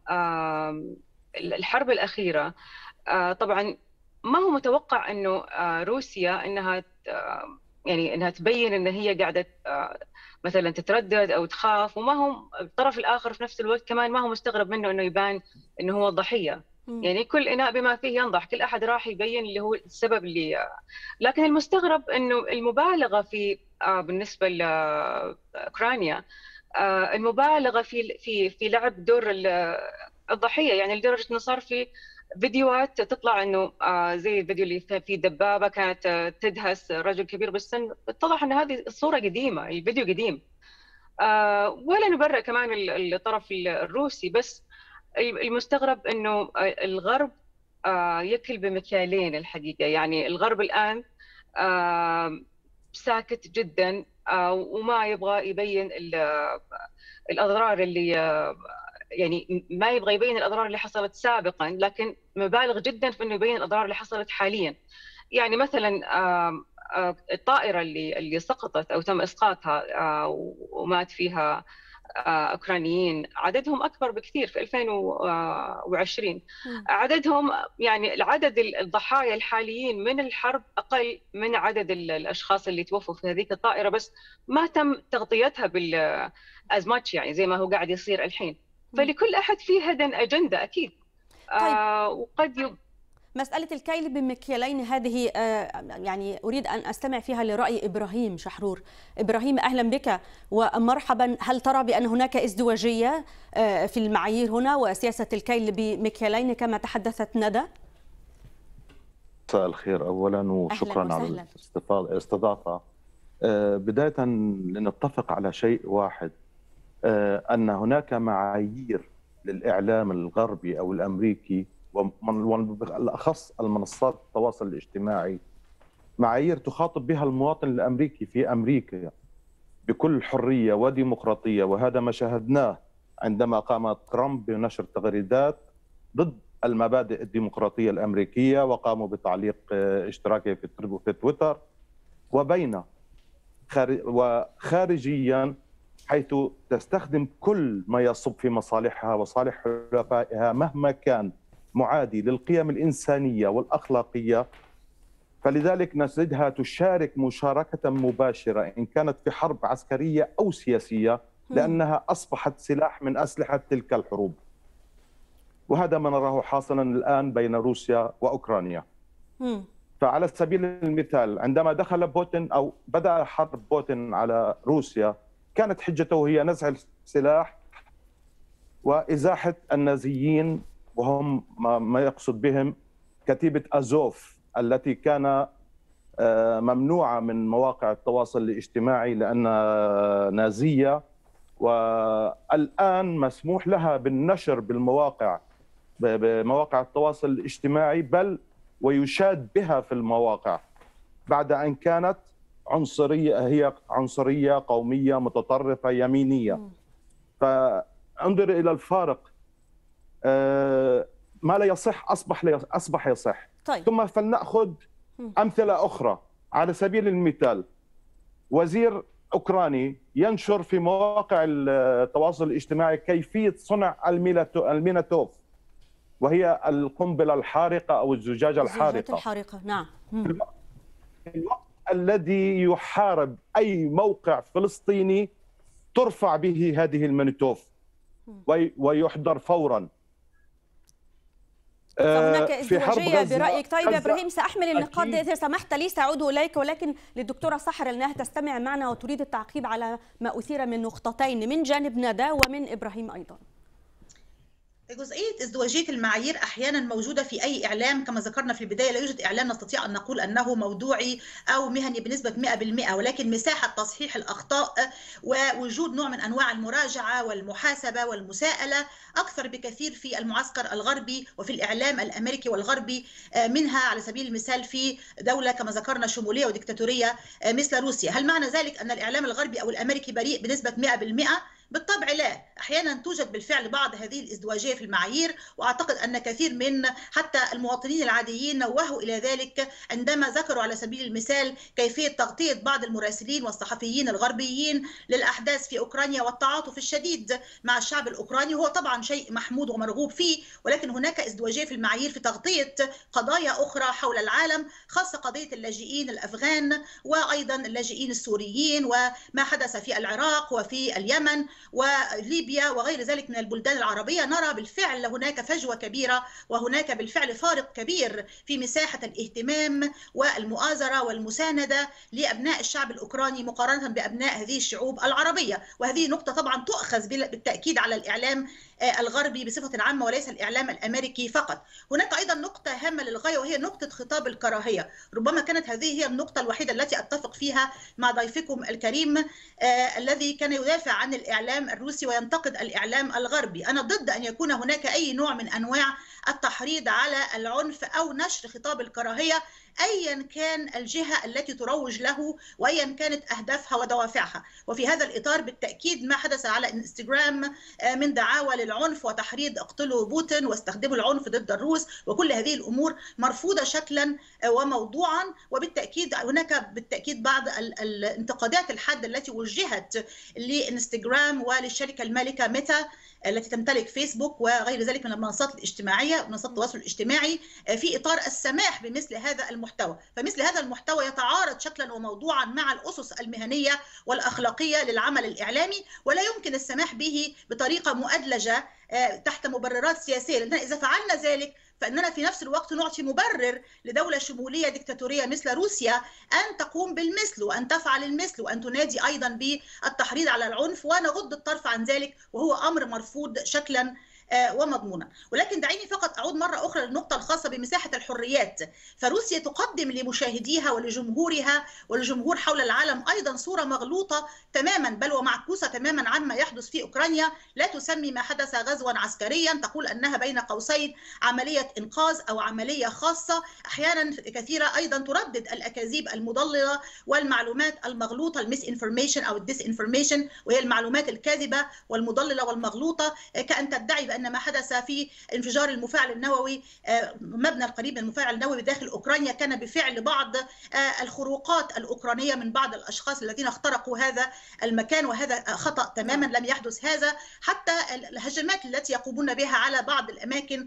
الحرب الأخيرة، طبعا ما هو متوقع انه روسيا انها تبين ان هي قاعده مثلا تتردد او تخاف، وما هو الطرف الاخر في نفس الوقت كمان ما هو مستغرب منه انه يبان انه هو الضحيه. يعني كل اناء بما فيه ينضح، كل احد راح يبين اللي هو السبب لكن المستغرب انه المبالغه في بالنسبه لاوكرانيا، المبالغه في لعب دور الضحيه، يعني لدرجه انه صار في فيديوهات تطلع انه زي الفيديو اللي فيه دبابه كانت تدهس رجل كبير بالسن، اتضح ان هذه الصوره قديمه، الفيديو قديم. ولا نبرئ كمان الطرف الروسي، بس المستغرب انه الغرب يكل بمكيالين الحقيقه. يعني الغرب الان ساكت جدا وما يبغى يبين الأضرار اللي يعني ما يبغى يبين الأضرار اللي حصلت سابقا، لكن مبالغ جدا في إنه يبين الأضرار اللي حصلت حاليا. يعني مثلا الطائرة اللي سقطت أو تم إسقاطها ومات فيها أوكرانيين، عددهم أكبر بكثير في 2020. عددهم يعني العدد الضحايا الحاليين من الحرب أقل من عدد الأشخاص اللي توفوا في هذيك الطائرة، بس ما تم تغطيتها بالأزمات يعني زي ما هو قاعد يصير الحين. فلكل أحد فيه هدن أجندة أكيد. وقد مسألة الكيل بمكيالين هذه يعني أريد أن أستمع فيها لرأي إبراهيم شحرور. إبراهيم أهلا بك ومرحبا. هل ترى بأن هناك ازدواجية في المعايير هنا وسياسة الكيل بمكيالين كما تحدثت ندى؟ مساء الخير أولا وشكرا على الاستضافة. بداية لنتفق على شيء واحد، أن هناك معايير للإعلام الغربي أو الأمريكي وبالأخص المنصات التواصل الاجتماعي، معايير تخاطب بها المواطن الأمريكي في أمريكا بكل حرية وديمقراطية. وهذا ما شاهدناه عندما قام ترامب بنشر تغريدات ضد المبادئ الديمقراطية الأمريكية وقاموا بتعليق اشتراكي في تويتر، وخارجيا حيث تستخدم كل ما يصب في مصالحها وصالح حلفائها مهما كان معادي للقيم الإنسانية والأخلاقية. فلذلك نجدها تشارك مشاركة مباشرة إن كانت في حرب عسكرية أو سياسية، لأنها أصبحت سلاح من أسلحة تلك الحروب. وهذا ما نراه حاصلا الآن بين روسيا وأوكرانيا. فعلى سبيل المثال عندما دخل بوتين أو بدأ حرب بوتين على روسيا، كانت حجته هي نزع السلاح وإزاحة النازيين، وهم ما يقصد بهم كتيبة أزوف التي كان ممنوعة من مواقع التواصل الاجتماعي لأنها نازية، والآن مسموح لها بالنشر بمواقع التواصل الاجتماعي، بل ويشاد بها في المواقع بعد أن كانت عنصرية قومية متطرفة يمينية. فانظر إلى الفارق، ما لا يصح أصبح يصح. طيب. ثم فلنأخذ أمثلة أخرى. على سبيل المثال وزير أوكراني ينشر في مواقع التواصل الاجتماعي كيفية صنع الميناتوف، وهي القنبلة الحارقة أو الزجاجة الحارقة. نعم. الوقت الذي يحارب أي موقع فلسطيني ترفع به هذه الميناتوف ويحضر فورا. فهناك ازدواجية برأيك. طيب يا إبراهيم، سأحمل النقاط دي إذا سمحت لي، سأعود إليك، ولكن للدكتورة سحر لأنها تستمع معنا وتريد التعقيب على ما أثير من نقطتين من جانب ندى ومن إبراهيم أيضا. جزئية ازدواجية المعايير أحيانا موجودة في أي إعلام. كما ذكرنا في البداية، لا يوجد إعلام نستطيع أن نقول أنه موضوعي أو مهني بنسبة 100%، ولكن مساحة تصحيح الأخطاء ووجود نوع من أنواع المراجعة والمحاسبة والمساءلة أكثر بكثير في المعسكر الغربي وفي الإعلام الأمريكي والغربي، منها على سبيل المثال في دولة كما ذكرنا شمولية وديكتاتورية مثل روسيا. هل معنى ذلك أن الإعلام الغربي أو الأمريكي بريء بنسبة 100%؟ بالطبع لا. أحيانا توجد بالفعل بعض هذه الازدواجية في المعايير، وأعتقد أن كثير من حتى المواطنين العاديين نوهوا إلى ذلك عندما ذكروا على سبيل المثال كيفية تغطية بعض المراسلين والصحفيين الغربيين للأحداث في أوكرانيا والتعاطف الشديد مع الشعب الأوكراني. هو طبعا شيء محمود ومرغوب فيه، ولكن هناك ازدواجية في المعايير في تغطية قضايا أخرى حول العالم، خاصة قضية اللاجئين الأفغان وأيضا اللاجئين السوريين وما حدث في العراق وفي اليمن وليبيا وغير ذلك من البلدان العربية. نرى بالفعل هناك فجوة كبيرة وهناك بالفعل فارق كبير في مساحة الاهتمام والمؤازرة والمساندة لأبناء الشعب الأوكراني مقارنة بأبناء هذه الشعوب العربية. وهذه نقطة طبعا تؤخذ بالتأكيد على الإعلام الغربي بصفة عامة وليس الإعلام الأمريكي فقط. هناك أيضا نقطة هامة للغاية وهي نقطة خطاب الكراهية. ربما كانت هذه هي النقطة الوحيدة التي أتفق فيها مع ضيفكم الكريم الذي كان يدافع عن الإعلام الروسي وينتقد الإعلام الغربي. أنا ضد أن يكون هناك أي نوع من أنواع التحريض على العنف أو نشر خطاب الكراهية أيا كان الجهة التي تروج له وأيا كانت أهدافها ودوافعها. وفي هذا الإطار بالتأكيد ما حدث على انستغرام من دعاوى للعنف وتحريض اقتلوا بوتين واستخدموا العنف ضد الروس وكل هذه الأمور مرفوضة شكلا وموضوعا. وبالتأكيد هناك بالتأكيد بعض الانتقادات الحادة التي وجهت لانستغرام وللشركة المالكة ميتا التي تمتلك فيسبوك وغير ذلك من المنصات الاجتماعية ومنصات التواصل الاجتماعي في إطار السماح بمثل هذا المحتوى. فمثل هذا المحتوى يتعارض شكلا وموضوعا مع الأسس المهنية والأخلاقية للعمل الإعلامي ولا يمكن السماح به بطريقة مؤدلجة تحت مبررات سياسية، لأن إذا فعلنا ذلك فإننا في نفس الوقت نعطي مبرر لدولة شمولية ديكتاتورية مثل روسيا أن تقوم بالمثل وأن تفعل المثل وأن تنادي أيضا بالتحريض على العنف، ونغض الطرف عن ذلك وهو أمر مرفوض شكلا ومضمونا. ولكن دعيني فقط أعود مرة أخرى للنقطة الخاصة بمساحة الحريات. فروسيا تقدم لمشاهديها ولجمهورها ولجمهور حول العالم أيضا صورة مغلوطة تماما بل ومعكوسة تماما عما يحدث في أوكرانيا. لا تسمي ما حدث غزوا عسكريا، تقول أنها بين قوسين عملية إنقاذ أو عملية خاصة. أحيانا كثيرة أيضا تردد الأكاذيب المضللة والمعلومات المغلوطة الميس انفورميشن أو الديس انفورميشن، وهي المعلومات الكاذبة والمضللة والمغلوطة، كأن تدعي بأن ما حدث في انفجار المفاعل النووي مبنى القريب من المفاعل النووي بداخل أوكرانيا كان بفعل بعض الخروقات الأوكرانية من بعض الأشخاص الذين اخترقوا هذا المكان، وهذا خطأ تماما لم يحدث هذا. حتى الهجمات التي يقومون بها على بعض الأماكن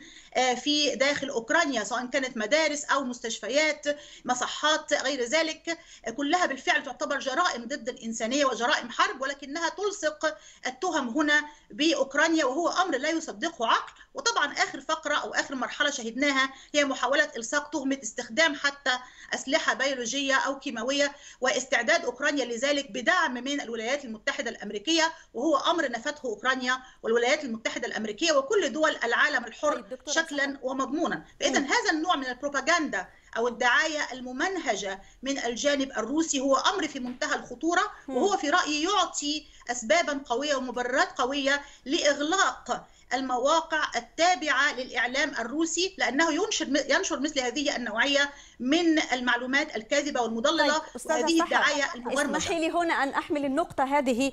في داخل أوكرانيا سواء كانت مدارس أو مستشفيات مصحات غير ذلك كلها بالفعل تعتبر جرائم ضد الإنسانية وجرائم حرب، ولكنها تلصق التهم هنا بأوكرانيا وهو أمر لا يصدقه عقل. وطبعا آخر فقرة أو آخر مرحلة شهدناها هي محاولة إلصاق تهمة استخدام حتى أسلحة بيولوجية أو كيماوية واستعداد أوكرانيا لذلك بدعم من الولايات المتحدة الأمريكية، وهو أمر نفته أوكرانيا والولايات المتحدة الأمريكية وكل دول العالم الحر شكلا ومضمونا. فإذا هذا النوع من البروباغندا أو الدعاية الممنهجة من الجانب الروسي هو أمر في منتهى الخطورة، وهو في رأيي يعطي أسبابا قوية ومبررات قوية لإغلاق المواقع التابعة للإعلام الروسي، لأنه ينشر مثل هذه النوعية من المعلومات الكاذبة والمضللة وهذه الدعاية المبرمجة. اسمحي لي هنا أن أحمل النقطة هذه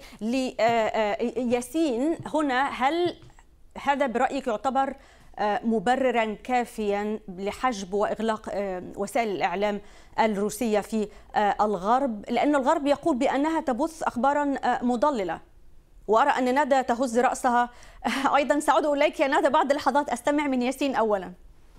لياسين هنا. هل هذا برأيك يعتبر مبررا كافيا لحجب وإغلاق وسائل الإعلام الروسية في الغرب؟ لأن الغرب يقول بأنها تبث أخبارا مضللة، وأرى أن ندى تهز رأسها أيضا. سأعود إليك يا ندى بعد لحظات، أستمع من ياسين أولا.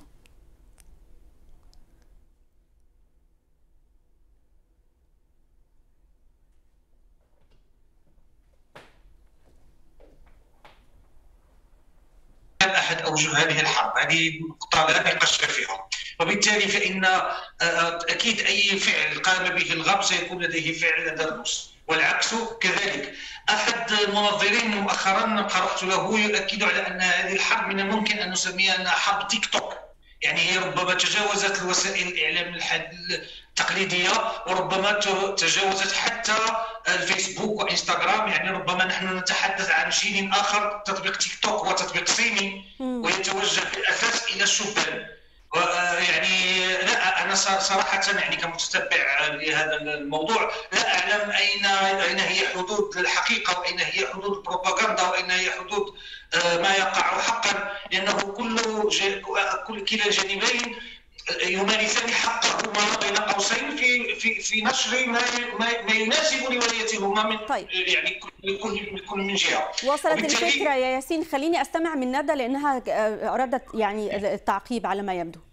أحد أوجه هذه الحرب، هذه نقطة لا نقاش فيها، وبالتالي فإن أكيد أي فعل قام به الغرب سيكون لديه فعل لدى الروس والعكس كذلك. أحد المنظرين مؤخرا قرأت له يؤكد على أن هذه الحرب من الممكن أن نسميها أنها حرب تيك توك، يعني هي ربما تجاوزت الوسائل الإعلام التقليدية وربما تجاوزت حتى الفيسبوك وإنستغرام. يعني ربما نحن نتحدث عن جيل آخر، تطبيق تيك توك هو تطبيق صيني ويتوجه بالأساس إلى الشبان. يعني لا، أنا صراحة يعني كمتتبع لهذا الموضوع لا أعلم أين هي حدود الحقيقة وأين هي حدود البروباغندا وأين هي حدود ما يقع حقا، لأنه كلا الجانبين يمارسان حقهما بين قوسين في نشر ما يناسب روايتهما من يعني كل من جهة. وصلت الفكرة يا ياسين. خليني أستمع من ندى لأنها أرادت يعني التعقيب على ما يبدو.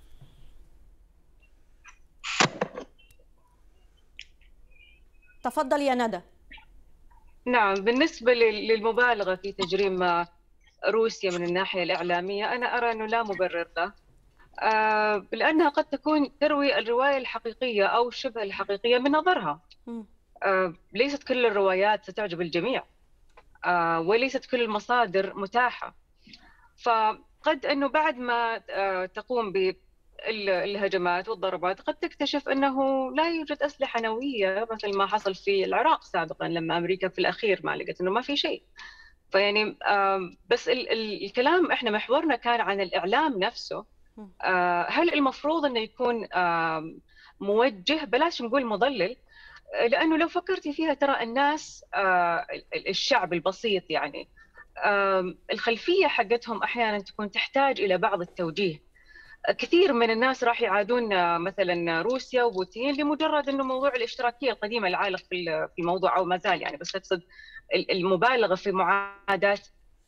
تفضل يا ندى. نعم، بالنسبة للمبالغة في تجريم روسيا من الناحية الإعلامية أنا أرى أنه لا مبرر له، لأنها قد تكون تروي الرواية الحقيقية أو شبه الحقيقية من نظرها. ليست كل الروايات ستعجب الجميع. وليست كل المصادر متاحة. فقد أنه بعد ما تقوم بالهجمات والضربات قد تكتشف أنه لا يوجد أسلحة نووية مثل ما حصل في العراق سابقا، لما أمريكا في الأخير ما لقت أنه ما في شيء. فيعني بس الكلام إحنا محورنا كان عن الإعلام نفسه. هل المفروض أنه يكون موجه، بلاش نقول مضلل، لأنه لو فكرتي فيها ترى الناس الشعب البسيط يعني الخلفية حقتهم أحيانا تكون تحتاج إلى بعض التوجيه. كثير من الناس راح يعادون مثلا روسيا وبوتين لمجرد أنه موضوع الاشتراكية القديمة العالق في الموضوع، أو ما زال يعني، بس أقصد المبالغة في معاداة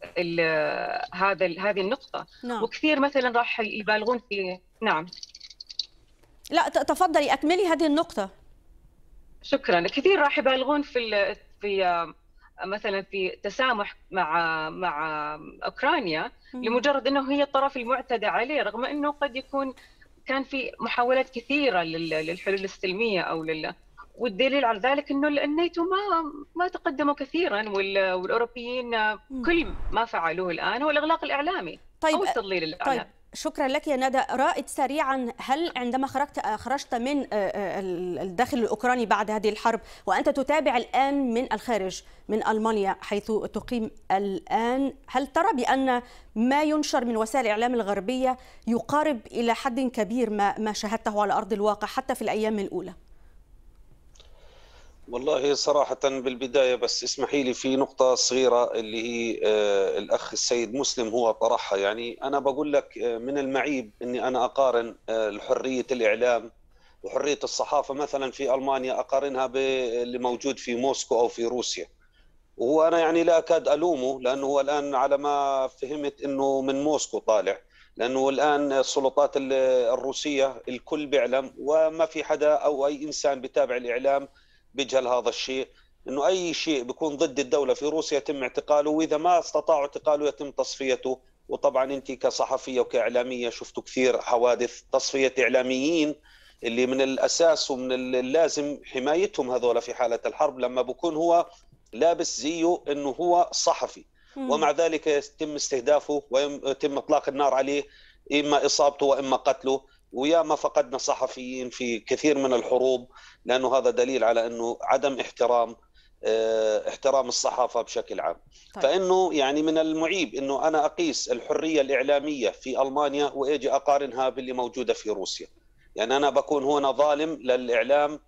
هذه النقطة. نعم. وكثير مثلا راح يبالغون في نعم. لا تفضلي أكملي هذه النقطة. شكرا. كثير راح يبالغون في مثلا في تسامح مع اوكرانيا لمجرد انه هي الطرف المعتدى عليه، رغم انه قد يكون كان في محاولات كثيره للحلول السلميه والدليل على ذلك انه الناتو ما تقدموا كثيرا، والاوروبيين كل ما فعلوه الان هو الاغلاق الاعلامي او التضليل الاعلامي. طيب شكرا لك يا ندى. رائد سريعا، هل عندما خرجت من الداخل الأوكراني بعد هذه الحرب وأنت تتابع الآن من الخارج من ألمانيا حيث تقيم الآن، هل ترى بأن ما ينشر من وسائل الإعلام الغربية يقارب إلى حد كبير ما شاهدته على أرض الواقع حتى في الأيام الأولى؟ والله صراحة بالبداية بس اسمحي لي في نقطة صغيرة اللي هي الأخ السيد مسلم هو طرحها. يعني أنا بقول لك من المعيب أني أنا أقارن حرية الإعلام وحرية الصحافة مثلا في ألمانيا أقارنها باللي موجود في موسكو أو في روسيا. وهو أنا يعني لا أكاد ألومه، لأنه هو الآن على ما فهمت أنه من موسكو طالع، لأنه الآن السلطات الروسية الكل بيعلم، وما في حدا أو أي إنسان بيتابع الإعلام بيجهل هذا الشيء، انه اي شيء بيكون ضد الدوله في روسيا يتم اعتقاله، واذا ما استطاعوا اعتقاله يتم تصفيته. وطبعا انت كصحفيه وكاعلاميه شفتوا كثير حوادث تصفيه اعلاميين اللي من الاساس ومن اللازم حمايتهم هذول في حاله الحرب، لما بكون هو لابس زيه انه هو صحفي ومع ذلك يتم استهدافه ويتم اطلاق النار عليه، اما اصابته واما قتله. وياما فقدنا صحفيين في كثير من الحروب، لأنه هذا دليل على أنه عدم احترام الصحافة بشكل عام. طيب. فإنه يعني من المعيب أنه أنا أقيس الحرية الإعلامية في ألمانيا وأجي أقارنها باللي موجودة في روسيا. يعني أنا بكون هنا ظالم للإعلام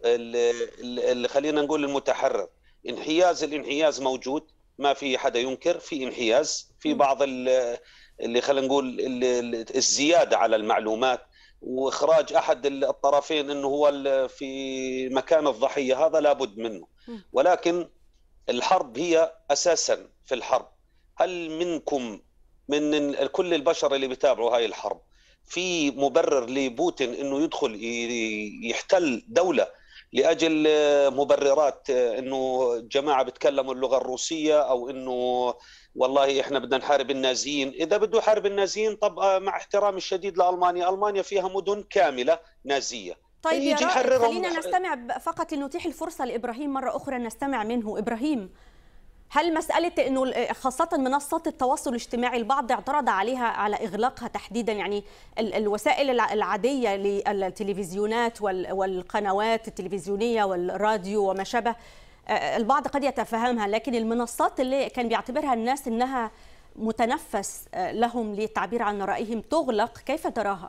اللي خلينا نقول المتحرر. الانحياز موجود، ما في حدا ينكر في انحياز، في بعض اللي خلينا نقول الزيادة على المعلومات واخراج احد الطرفين انه هو في مكان الضحيه، هذا لابد منه. ولكن الحرب هي اساسا في الحرب، هل منكم من كل البشر اللي بيتابعوا هاي الحرب في مبرر لبوتين انه يدخل يحتل دوله لاجل مبررات انه جماعه بيتكلموا اللغه الروسيه، او انه والله احنا بدنا نحارب النازيين؟ اذا بده يحارب النازيين، طب مع احترامي الشديد لألمانيا، ألمانيا فيها مدن كاملة نازية. طيب يا رائد خلينا نستمع فقط لنتيح الفرصة لإبراهيم مرة أخرى نستمع منه. إبراهيم، هل مسألة أنه خاصة منصات التواصل الاجتماعي البعض اعترض عليها على إغلاقها تحديدا، يعني الوسائل العادية للتلفزيونات والقنوات التلفزيونية والراديو وما شابه، البعض قد يتفهمها، لكن المنصات اللي كان بيعتبرها الناس أنها متنفس لهم للتعبير عن رأيهم تغلق، كيف تراها؟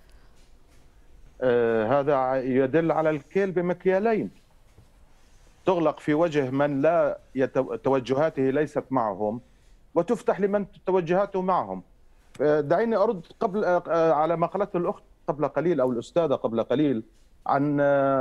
هذا يدل على الكيل بمكيالين. تغلق في وجه من لا توجهاته ليست معهم، وتفتح لمن توجهاته معهم. دعيني أرد قبل على ما قالته الأخت قبل قليل أو الأستاذة قبل قليل عن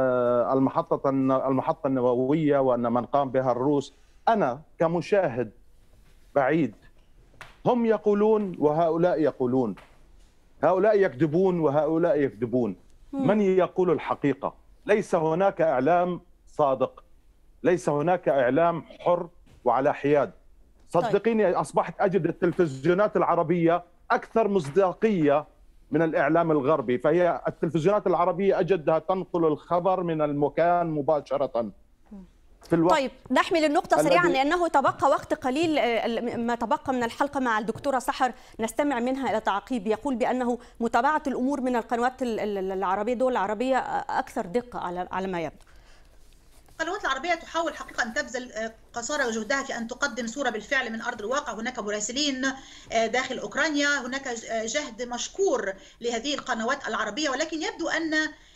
المحطة النووية وأن من قام بها الروس. أنا كمشاهد بعيد، هم يقولون وهؤلاء يقولون، هؤلاء يكذبون وهؤلاء يكذبون. من يقول الحقيقة؟ ليس هناك إعلام صادق، ليس هناك إعلام حر وعلى حياد. صدقيني أصبحت أجد التلفزيونات العربية أكثر مصداقية من الإعلام الغربي، فهي التلفزيونات العربية أجدها تنقل الخبر من المكان مباشرة. في الوقت. طيب نحمل النقطة سريعا لأنه تبقى وقت قليل، ما تبقى من الحلقة مع الدكتورة سحر نستمع منها إلى تعقيب يقول بأنه متابعة الأمور من القنوات العربية، الدول العربية أكثر دقة على ما يبدو. القنوات العربية تحاول حقيقة أن تبذل قصارى جهدها في أن تقدم صورة بالفعل من أرض الواقع. هناك مراسلين داخل أوكرانيا، هناك جهد مشكور لهذه القنوات العربية، ولكن يبدو أن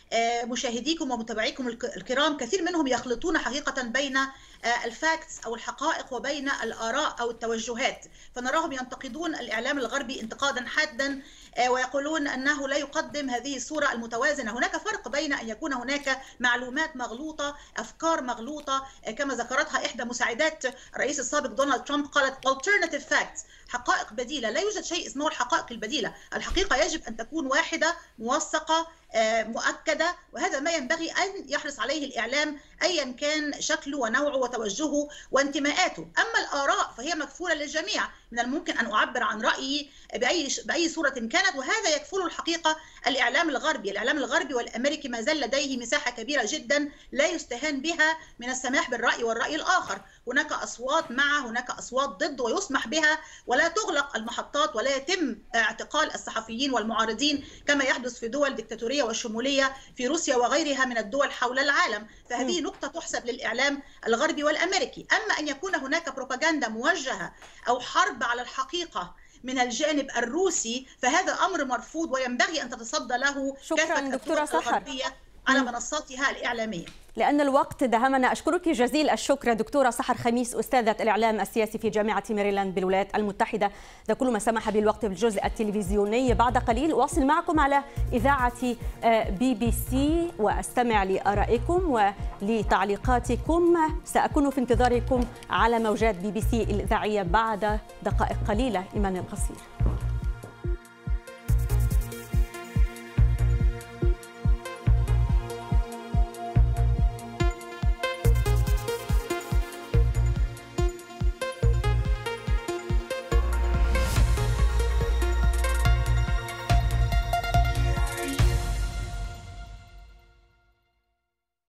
مشاهديكم ومتابعيكم الكرام كثير منهم يخلطون حقيقة بين الفاكتس أو الحقائق وبين الآراء أو التوجهات، فنراهم ينتقدون الإعلام الغربي انتقادا حادا ويقولون أنه لا يقدم هذه الصورة المتوازنة. هناك فرق بين أن يكون هناك معلومات مغلوطة، أفكار مغلوطة، كما ذكرتها إحدى مساعدات الرئيس السابق دونالد ترامب، قالت alternative facts، حقائق بديلة. لا يوجد شيء اسمه الحقائق البديلة، الحقيقة يجب أن تكون واحدة موثقة مؤكدة، وهذا ما ينبغي أن يحرص عليه الإعلام أيا كان شكله ونوعه وتوجهه وانتماءاته. أما الآراء فهي مكفولة للجميع، من الممكن أن أعبر عن رأيي بأي صورة كانت، وهذا يكفله الحقيقة الإعلام الغربي. الإعلام الغربي والأمريكي ما زال لديه مساحة كبيرة جدا لا يستهان بها من السماح بالرأي والرأي الآخر. هناك أصوات مع، هناك أصوات ضد، ويسمح بها، ولا تغلق المحطات ولا يتم اعتقال الصحفيين والمعارضين كما يحدث في دول ديكتاتورية وشمولية في روسيا وغيرها من الدول حول العالم. فهذه نقطة تحسب للإعلام الغربي والأمريكي. أما أن يكون هناك بروباغندا موجهة أو حرب على الحقيقة من الجانب الروسي فهذا أمر مرفوض وينبغي أن تتصدى له شكرا دكتورة سحر على منصاتها الإعلامية. لأن الوقت دهمنا، أشكرك جزيل الشكر دكتورة سحر خميس، أستاذة الإعلام السياسي في جامعة ميريلاند بالولايات المتحدة. ده كل ما سمح بالوقت بالجزء التلفزيوني. بعد قليل أواصل معكم على إذاعة BBC وأستمع لآرائكم ولتعليقاتكم. سأكون في انتظاركم على موجات BBC الإذاعية بعد دقائق قليلة. إيمان القصير.